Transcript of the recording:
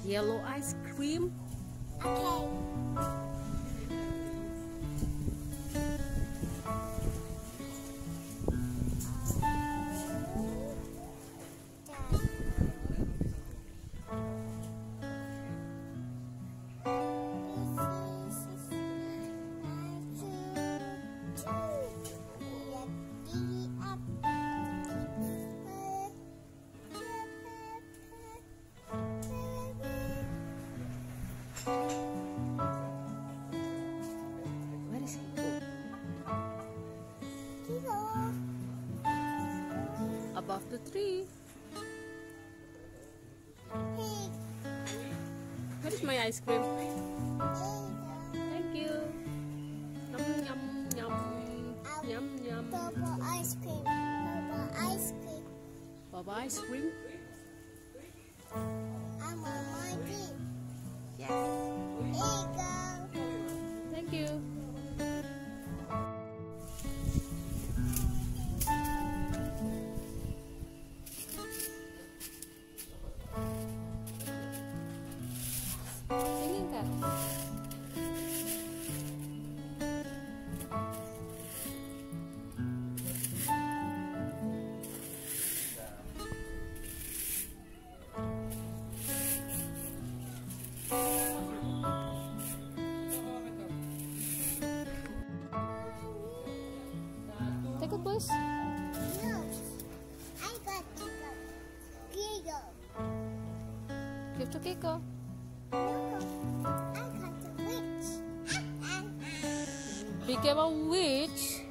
Yellow ice cream. Okay. Where is he? Above the tree. Where is my ice cream? Thank you. Yum yum yum yum yum. Bubble ice cream. Bubble ice cream. Baba ice cream. I'm on my feet. Yes. Here you go. Thank you. Singing ka? Take a bus. No. I got to go. Giggle. Give to Kiko. No. I got the witch. Became a witch.